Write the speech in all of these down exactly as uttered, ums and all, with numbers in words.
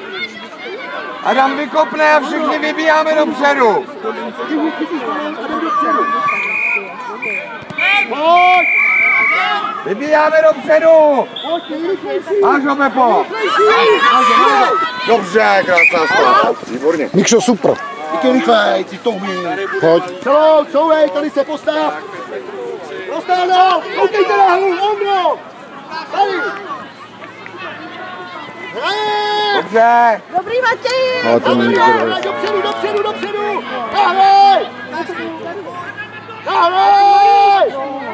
Adam vykopne a všichni vybíjáme dopředu. Pojď! Vybíjáme dopředu. Máš ho, Pepo. Dobře, krásná strana. Výborně. Mikšo, super. Díky rychlej, ty to umí. Pojď. Celou, couvej, tady se postav. Prostáno, koukejte na hru, Ondro. Tady. Hraje. Dobře. Dobrý, Matěj. No, to není dobré. Dopředu, dopředu, dopředu. Nahrej. Nahrej.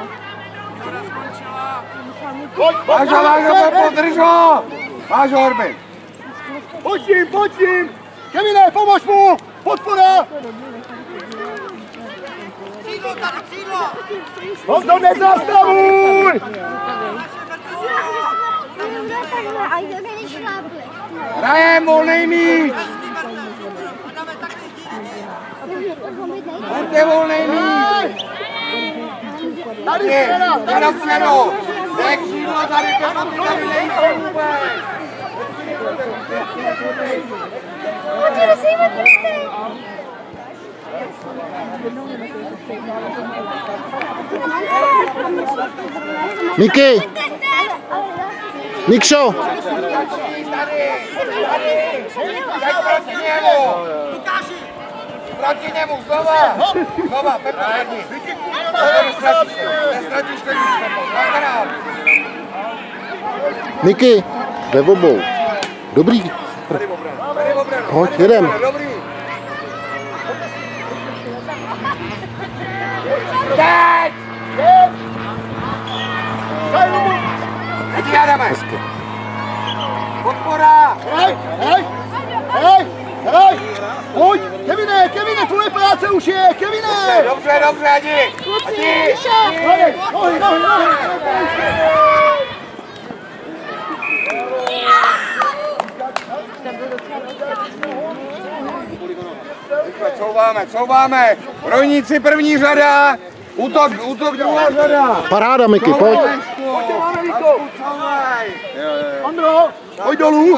Pojď, Máš ho, máš ho, Pepo, drž ho. Máš ho, Orbin. Pojď s ním, pojď s ním. Kevine, pomož mu. Podpora. Křídlo tady, křídlo. Honzo, nezastavuj. Hrajem, volnej míč. Pojďte, volnej míč. Tady Je, strana, je tady strana. dopředu. Je křídlo tady, Pepo, ty tady nejsou vůbec. Miky! Mikšo! Proti němu! Proti němu, znova! Znova, Pepo, zadní! Nestratíš to nic, Pepo, dvakrát! Miky! Ve obou. Dobrý. Pojď, jedem. Dobrý! Teď! Teď, Adame! Podpora! Hej, hej, hej, hej! Pojď, Kevine, Kevine, tvoje práce už je, Kevine! Dobře, dobře, Adi! Adi! Nohy, nohy, nohy, nohy! Couváme, couváme! Rojníci první řada! Útok, útok druhá řada! Paráda, Miky, pojď! Pojďte, máme Vítko! Ondro, pojď dolů!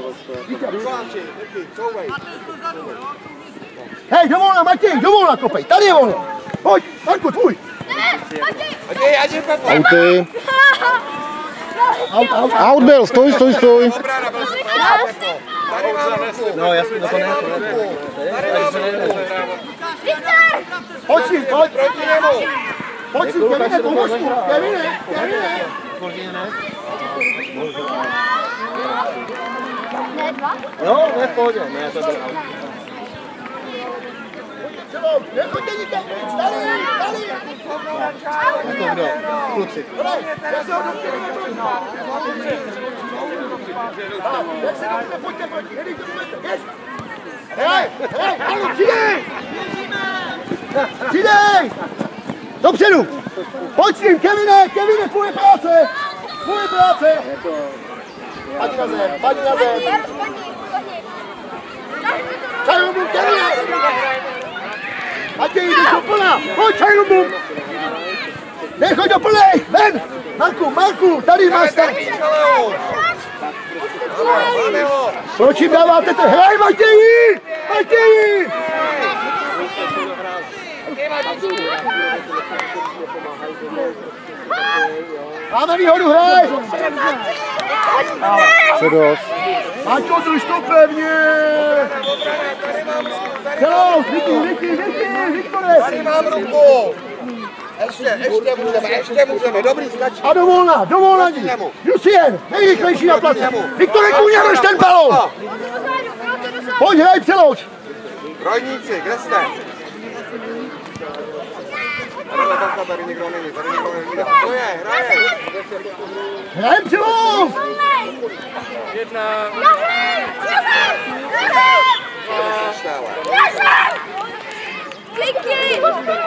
Hej, do volna, Matěj, do volna, kopej, tady je volno! Pojď, Marku, tvůj! Adi, Adi, Pepo! Auty! Out, out, out byl, stoj, stoj, stoj! Obrana, byl jsi Pepo! Tady máme ruku! No jasně, to ne, to ne. Tady máme ruku! Pojď si, pojď! Proti němu! Pojď si, Kevine, pomož mu! Kevine, Kevine! Jo, ne, v pohodě, ne, to bylo. Celou, nechoďte nikam, tady, tady! Jako kdo? Kluci. Jak se ho do Kevine to Jak se dobře, pojďte proti, nedejte vůbec, běž! Hej, hej, ano, přidej! Přidej! Dopředu! Pojď s ním, Kevine, Kevine, tvoje práce! Tvoje práce! Pojď na zem, pojď na zem! Čajnobum, Kevine! Matěj, jdeš do plna! Pojď, Čajnobum! Nechoď do plnej! Ven! Marku, Marku, tady máš tam! Proč jim dáváte to? Hraj, Matěji! Matěji! Máme výhodu, hraj! Předost. Maťo, drž to pevně! Celou, Vicky, Vicky, Vicky, Viktore! Tady mám ruku! Ještě, ještě můžeme, ještě můžeme, dobrý, stačí. A dovolna, dovolna ní! Lucien, nejrychlejší na place! Viktore, kůně, drž ten balón! Pojď, hraj, přeloď! Rojníci, kde jste? Tady, tady nikdo není, tady nikdo nevídá. To je, hraje! Hrajem přeloď! Jedna. Kliky!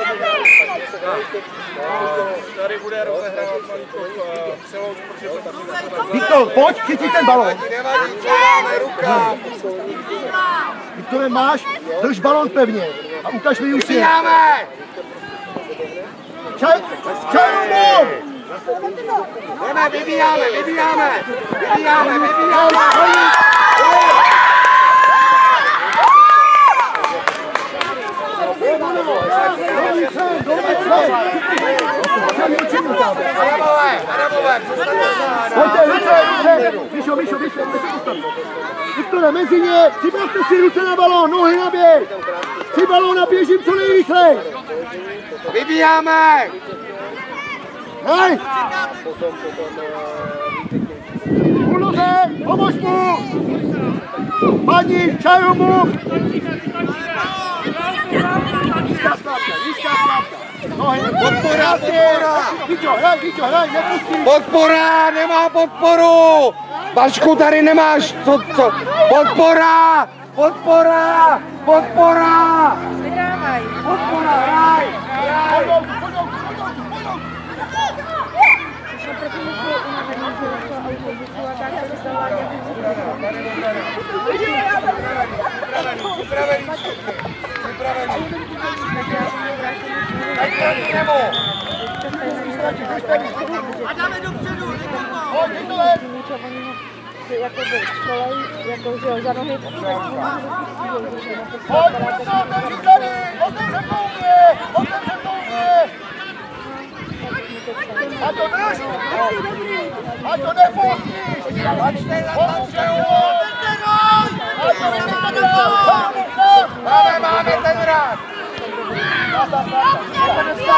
Tady bude rozehrávat Malíkov celou, protože Viktor, pojď, chytí ten balón. Nevadí, máme ruka. Viktore, máš, drž balón pevně a ukaž mi Lucien. Vybíjáme! Čaj, čajnobum! Jdeme, vybíjáme, vybíjáme! Vybíjáme, vybíjáme! Viktore, mezi ně, připravte si ruce na balón, nohy na běh. Chci balón a běžím co nejrychleji. Vybíháme! Hej! Uloze, pomož mu! Padni, čaju mu! Nízká správka, nízká správka. Nohy, Podpora, podpora! Víťo, hraj, Víťo, hraj, nepustí. Podpora, nemá podporu! Vašku, tady nemáš, co, co? Podpora! Podpora! Podpora! Vydávaj. Podpora, hraj! Hraj! Připravený, připravený. Tady k němu. A dáme dopředu, nekopo. Jako by školej, jako že jo, za nohy. Pojď, otevři tady, otevři kouvě, otevři kouvě. A to drž, a to nepustíš, pomůže ho. A to nepustíš, Máme, máme ten rád.